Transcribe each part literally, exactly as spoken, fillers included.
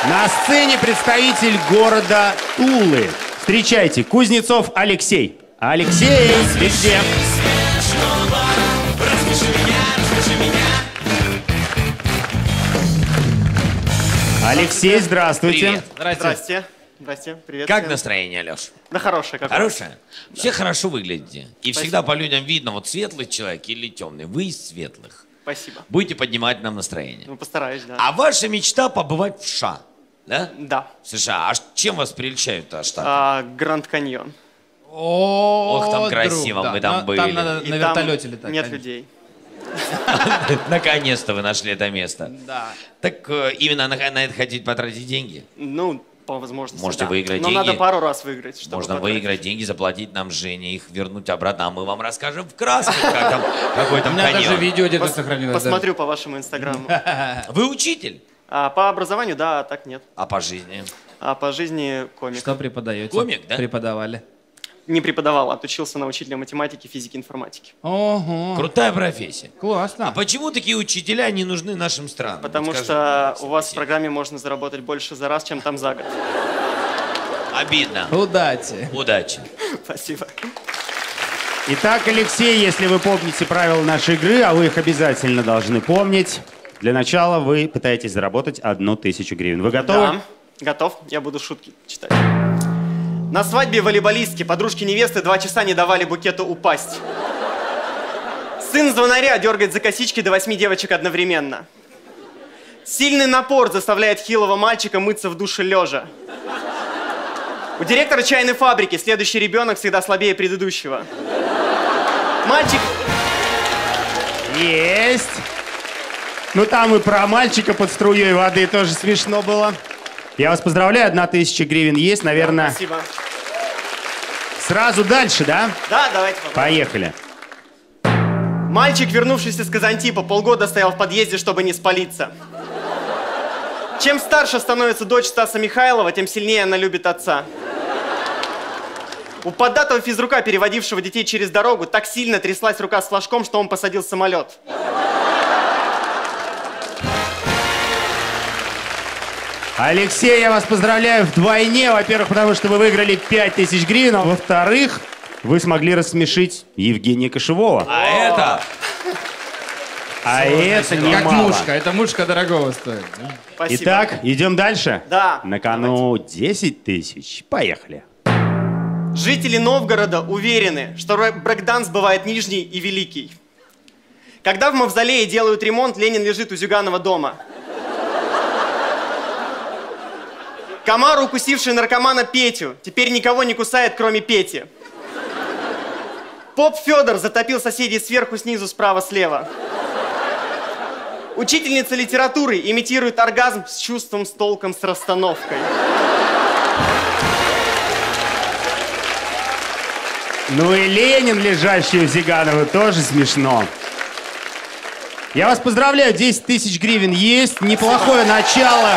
На сцене представитель города Тулы. Встречайте, Кузнецов Алексей. Алексей, везде. Алексей, здравствуйте. Привет. Здрасте. Здрасте. Здрасте. Привет. Как всем. настроение, Леш? Да хорошее. Как Хорошее? Да. Все хорошо выглядите. И Спасибо. всегда по людям видно, вот светлый человек или темный. Вы из светлых. Спасибо. Будете поднимать нам настроение. Ну, постараюсь, да. А ваша мечта побывать в США, да? Да. В США. А ш- чем вас приличают-то Штаты? А, Гранд Каньон. О, Ох, там друг, красиво, да. мы там На- были. Там надо И на там вертолете летать. нет конечно. людей. Наконец-то вы нашли это место. Да. Так э, именно на, на это хотите потратить деньги? Ну, по возможности, Можете да. выиграть Но деньги. надо пару раз выиграть, чтобы Можно потратить. выиграть деньги, заплатить нам Жене, их вернуть обратно, а мы вам расскажем в красках, как там, какой У там меня даже каньон. видео где-то Пос- сохранилось. да. Посмотрю по вашему инстаграму. Вы учитель, А по образованию, да, а так нет. а по жизни? А по жизни комик. Что преподаете? Комик, да? Преподавали. Не преподавал, отучился на учителя математики, физики, информатики. Ого. Крутая профессия. Классно. А почему такие учителя не нужны нашим странам? Потому Вот скажи, что у вас в Алексей. программе можно заработать больше за раз, чем там за год. Обидно. Удачи. Удачи. Спасибо. Итак, Алексей, если вы помните правила нашей игры, а вы их обязательно должны помнить, для начала вы пытаетесь заработать одну тысячу гривен. Вы готовы? Да, готов. Я буду шутки читать. На свадьбе волейболистки подружки невесты два часа не давали букету упасть. Сын звонаря дергает за косички до восьми девочек одновременно. Сильный напор заставляет хилого мальчика мыться в душе лежа. У директора чайной фабрики следующий ребенок всегда слабее предыдущего. Мальчик... Есть. Ну там и про мальчика под струей воды тоже смешно было. Я вас поздравляю, одна тысяча гривен есть, наверное. Спасибо. Сразу дальше, да? Да, давайте попробуем. Поехали. Мальчик, вернувшийся с Казантипа, полгода стоял в подъезде, чтобы не спалиться. Чем старше становится дочь Стаса Михайлова, тем сильнее она любит отца. У поддатого физрука, переводившего детей через дорогу, так сильно тряслась рука с флажком, что он посадил самолет. Алексей, я вас поздравляю вдвойне. Во-первых, потому что вы выиграли пять тысяч гривен, а во-вторых, вы смогли рассмешить Евгения Кошевого. А это... А это Как немало. мушка. Это мушка дорогого стоит. да? Спасибо. Итак, идем дальше? Да. На кону десять тысяч. Поехали. Жители Новгорода уверены, что ре- брейкданс бывает нижний и великий. Когда в мавзолее делают ремонт, Ленин лежит у Зюганова дома. Комар, укусивший наркомана Петю, теперь никого не кусает, кроме Пети. Поп Федор затопил соседей сверху, снизу, справа, слева. Учительница литературы имитирует оргазм с чувством, с толком, с расстановкой. Ну и Ленин, лежащий у Зиганова, тоже смешно. Я вас поздравляю, десять тысяч гривен есть. Неплохое начало.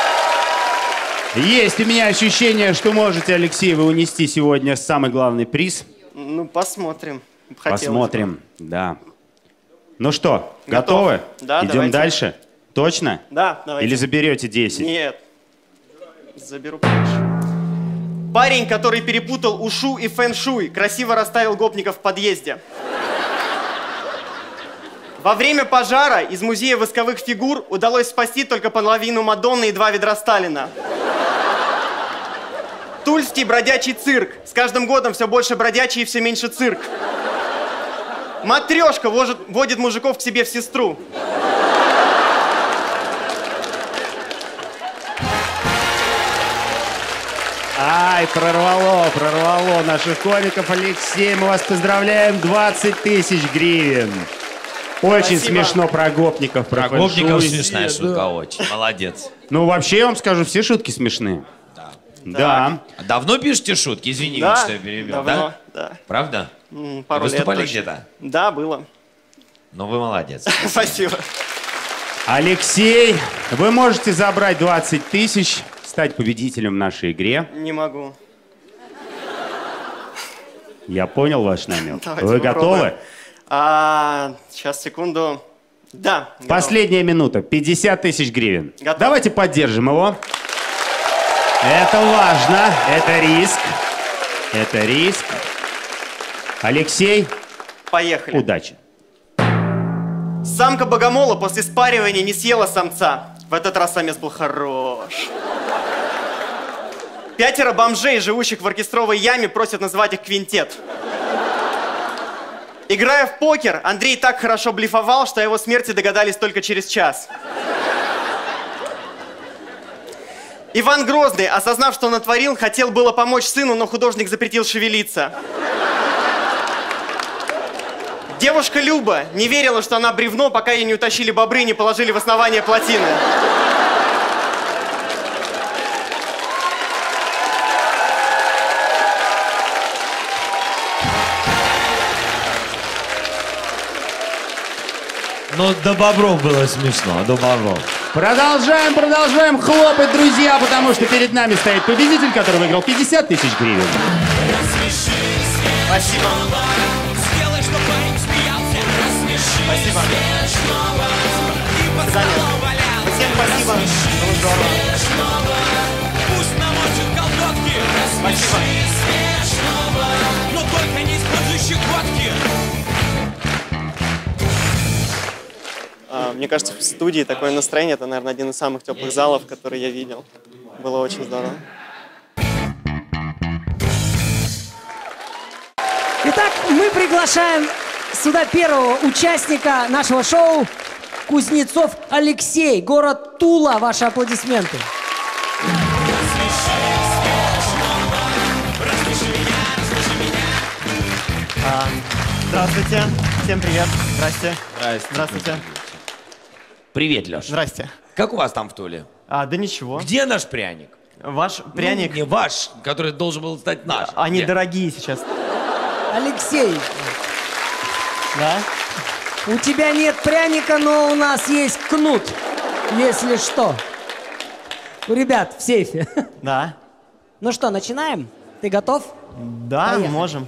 Есть у меня ощущение, что можете, Алексей, вы унести сегодня самый главный приз. Ну, посмотрим. Хотелось бы. Посмотрим, да. Ну что, Готов. готовы? Да, Идем давайте. дальше? Точно? Да, давайте. Или заберете десять? Нет. Заберу поменьше. Парень, который перепутал ушу и фэн-шуй, красиво расставил гопника в подъезде. Во время пожара из музея восковых фигур удалось спасти только половину Мадонны и два ведра Сталина. Тульский бродячий цирк. С каждым годом все больше бродячий и все меньше цирк. Матрешка вожит- водит мужиков к себе в сестру. Ай, прорвало, прорвало наших комиков. Алексей, мы вас поздравляем, двадцать тысяч гривен. Очень Спасибо. смешно про гопников, про, Про гопников фэн-шуй. смешная шутка очень. Молодец. Ну, вообще, я вам скажу, все шутки смешные. Да. Да. А давно пишете шутки? Извини, Да, что я перебил. давно, Да? да. Правда? М, Пару Выступали лет точно. где-то? Да, было. Ну, вы молодец. Спасибо. Алексей, вы можете забрать двадцать тысяч, стать победителем в нашей игре. Не могу. Я понял ваш намек. Давайте Вы попробуем. готовы? А, сейчас, секунду. Да. готов. Последняя минута. пятьдесят тысяч гривен. Готов. Давайте поддержим его. Это важно, это риск. Это риск. Алексей, Поехали. удачи. Самка богомола после спаривания не съела самца. В этот раз самец был хорош. Пятеро бомжей, живущих в оркестровой яме, просят называть их квинтет. Играя в покер, Андрей так хорошо блефовал, что о его смерти догадались только через час. Иван Грозный, осознав, что натворил, хотел было помочь сыну, но художник запретил шевелиться. Девушка Люба не верила, что она бревно, пока ее не утащили бобры и не положили в основание плотины. Ну, до бобров было смешно, до бобров. Продолжаем, продолжаем хлопать, друзья, потому что перед нами стоит победитель, который выиграл пятьдесят тысяч гривен. Спасибо. Спасибо. Занят. Всем спасибо. Было здорово. Спасибо. Но только не используй щекотки. А, мне кажется, в студии такое настроение, это, наверное, один из самых теплых залов, который я видел. Было очень здорово. Итак, мы приглашаем сюда первого участника нашего шоу, Кузнецов Алексей, город Тула. Ваши аплодисменты. А, здравствуйте. Всем привет. Здрасте. Здрасте. Здравствуйте. Привет, Леша. Здрасте. Как у вас там в Туле? А, да ничего. Где наш пряник? Ваш пряник. Ну, не ваш, который должен был стать нашим. Они Где? дорогие сейчас. Алексей, Да? у тебя нет пряника, но у нас есть кнут, если что. У ребят в сейфе. Да. Ну что, начинаем? Ты готов? Да, Поехали. можем.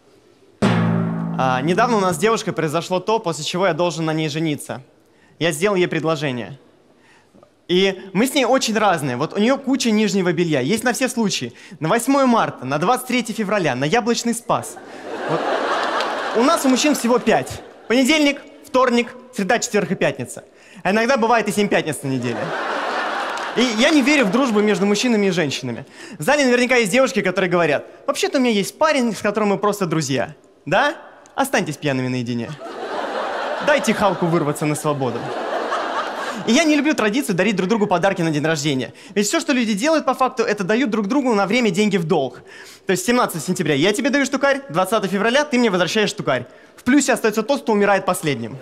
А, недавно у нас с девушкой произошло то, после чего я должен на ней жениться. Я сделал ей предложение. И мы с ней очень разные. Вот у нее куча нижнего белья. Есть на все случаи. На восьмое марта, на двадцать третье февраля, на Яблочный Спас. Вот. У нас у мужчин всего пять. Понедельник, вторник, среда, четверг и пятница. А иногда бывает и семь пятниц на неделе. И я не верю в дружбу между мужчинами и женщинами. В зале наверняка есть девушки, которые говорят: вообще-то у меня есть парень, с которым мы просто друзья. Да? Останьтесь пьяными наедине. Дайте Халку вырваться на свободу. И я не люблю традицию дарить друг другу подарки на день рождения. Ведь все, что люди делают по факту, это дают друг другу на время деньги в долг. То есть семнадцатого сентября я тебе даю штукарь, двадцатого февраля ты мне возвращаешь штукарь. В плюсе остается тот, кто умирает последним.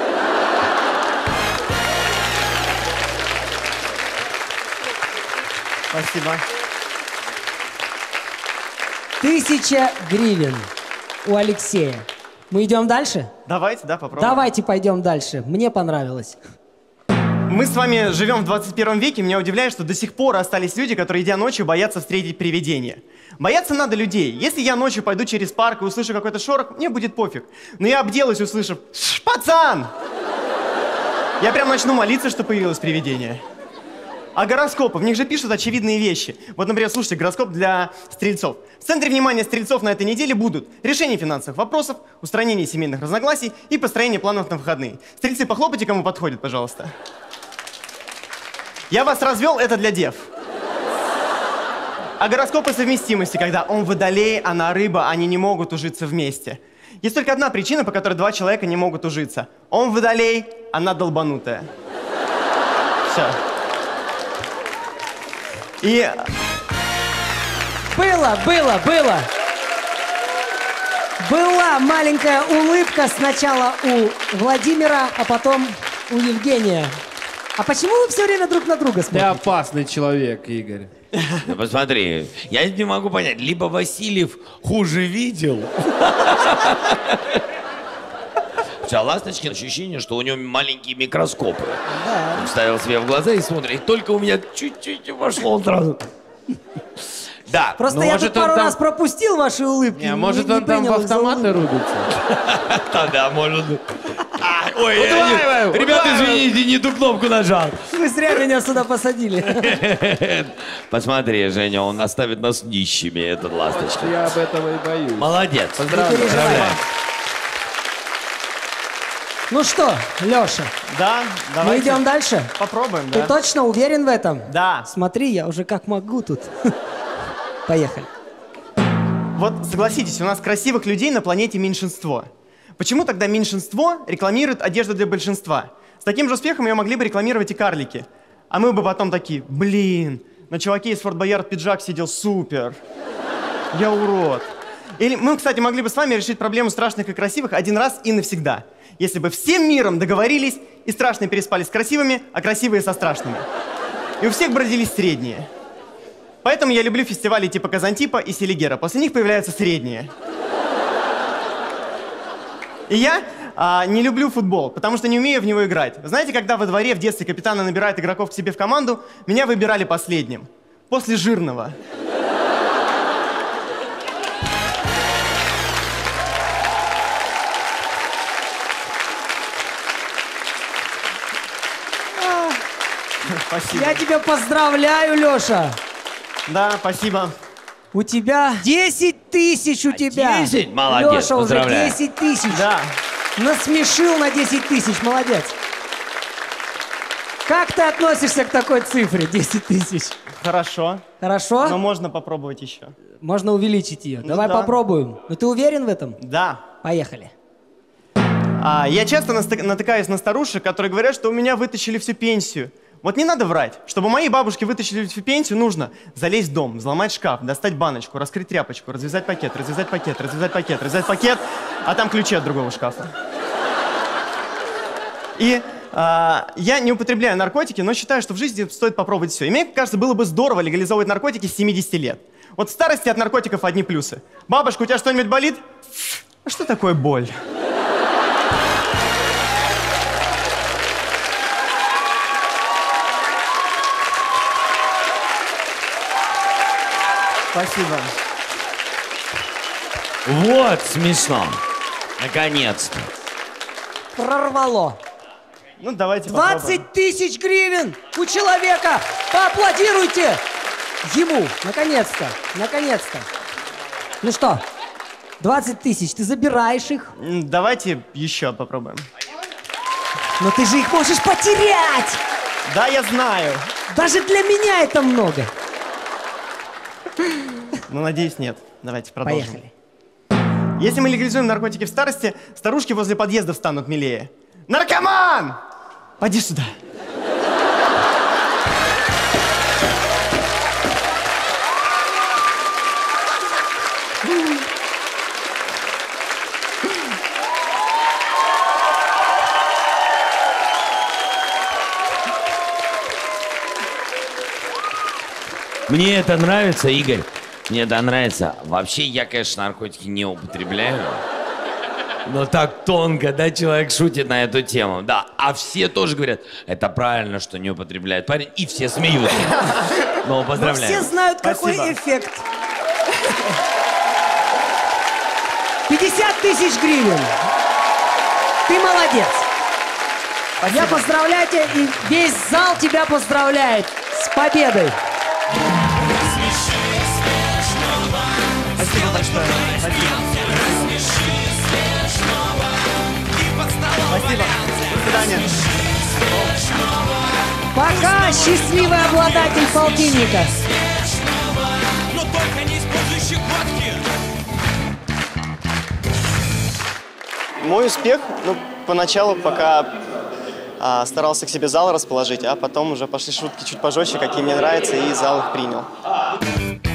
Спасибо. Тысяча гривен у Алексея. Мы идем дальше? Давайте, да, попробуем. Давайте пойдем дальше. Мне понравилось. Мы с вами живем в двадцать первом веке. Меня удивляет, что до сих пор остались люди, которые, идя ночью, боятся встретить привидение. Бояться надо людей. Если я ночью пойду через парк и услышу какой-то шорох, мне будет пофиг. Но я обделаюсь, услышав: «Ш, пацан!» Я прям начну молиться, что появилось привидение. А гороскопы? В них же пишут очевидные вещи. Вот, например, слушайте, гороскоп для стрельцов. В центре внимания стрельцов на этой неделе будут решение финансовых вопросов, устранение семейных разногласий и построение планов на выходные. Стрельцы, похлопайте, кому подходит, пожалуйста. Я вас развел, это для дев. А гороскопы совместимости, когда он водолей, она рыба, они не могут ужиться вместе. Есть только одна причина, по которой два человека не могут ужиться. Он водолей, она долбанутая. Все. И... Было, было, было. Была маленькая улыбка сначала у Владимира, а потом у Евгения. А почему вы все время друг на друга Ты смотрите? опасный человек, Игорь. Да посмотри, я не могу понять, либо Васильев хуже видел. А Ласточкин ощущение, что у него маленькие микроскопы. Да. Он ставил себе в глаза и смотрит. Только у меня чуть-чуть вошло, он сразу... Да. Просто Ну, я может, тут пару он там- раз пропустил ваши улыбки. Не, может, он там в принял их за автоматы улыбки. рубится. Да, да, может быть. А, Ой, я не... Ребята, извините, не ту кнопку нажал. Вы зря меня сюда посадили. Посмотри, Женя, он оставит нас нищими, этот ласточка. Я об этом и боюсь. Молодец. Поздравляю. Поздравляю. Ну что, Леша, Да, мы давайте. идем дальше? Попробуем, Ты да? точно уверен в этом? Да. Смотри, я уже как могу тут. Поехали. Вот согласитесь, у нас красивых людей на планете меньшинство. Почему тогда меньшинство рекламирует одежду для большинства? С таким же успехом ее могли бы рекламировать и карлики. А мы бы потом такие, блин, на чуваке из Форт Боярд пиджак сидел супер. Я урод. Или мы, кстати, могли бы с вами решить проблему страшных и красивых один раз и навсегда. Если бы всем миром договорились, и страшные переспали с красивыми, а красивые со страшными. И у всех бы родились средние. Поэтому я люблю фестивали типа Казантипа и Селигера. После них появляются средние. И я а, не люблю футбол, потому что не умею в него играть. Знаете, когда во дворе в детстве капитаны набирают игроков к себе в команду, меня выбирали последним. После жирного. Спасибо. Я тебя поздравляю, Леша. Да, спасибо. У тебя десять тысяч у тебя. десять? Молодец, Леша, уже поздравляю. десять тысяч. Да. Насмешил на десять тысяч, молодец. Как ты относишься к такой цифре, десять тысяч? Хорошо. Хорошо? Но можно попробовать еще. Можно увеличить ее. Ну Давай да. попробуем. Ну ты уверен в этом? Да. Поехали. А, я часто наста- натыкаюсь на старушек, которые говорят, что у меня вытащили всю пенсию. Вот не надо врать. Чтобы моей бабушке вытащили всю пенсию, нужно залезть в дом, взломать шкаф, достать баночку, раскрыть тряпочку, развязать пакет, развязать пакет, развязать пакет, развязать пакет, а там ключи от другого шкафа. И а, я не употребляю наркотики, но считаю, что в жизни стоит попробовать все. И мне кажется, было бы здорово легализовывать наркотики с семидесяти лет. Вот в старости от наркотиков одни плюсы. Бабушка, у тебя что-нибудь болит? А что такое боль? Спасибо. Вот смешно. Наконец-то. Прорвало. Ну, давайте попробуем. двадцать тысяч гривен у человека. Поаплодируйте ему. Наконец-то. Наконец-то. Ну что, двадцать тысяч. Ты забираешь их? М, Давайте еще попробуем. Но ты же их можешь потерять. Да, я знаю. Даже для меня это много. Но, надеюсь, нет. Давайте продолжим. Поехали. Если мы легализуем наркотики в старости, старушки возле подъездов станут милее. Наркоман! Поди сюда. Мне это нравится, Игорь. Мне это нравится. Вообще, я, конечно, наркотики не употребляю. Но так тонко, да, человек шутит на эту тему. Да, а все тоже говорят, это правильно, что не употребляет парень. И все смеются. Ну, Но поздравляю. все знают, какой Спасибо. эффект. пятьдесят тысяч гривен. Ты молодец. Я поздравляю тебя, и весь зал тебя поздравляет. С победой. Спасибо большое. Спасибо. Спасибо. До свидания. Пока, счастливый обладатель полтинника. Но только не используй щекотки. Мой успех, ну, поначалу, пока а, старался к себе зал расположить, а потом уже пошли шутки чуть пожестче, какие мне нравятся, и зал их принял.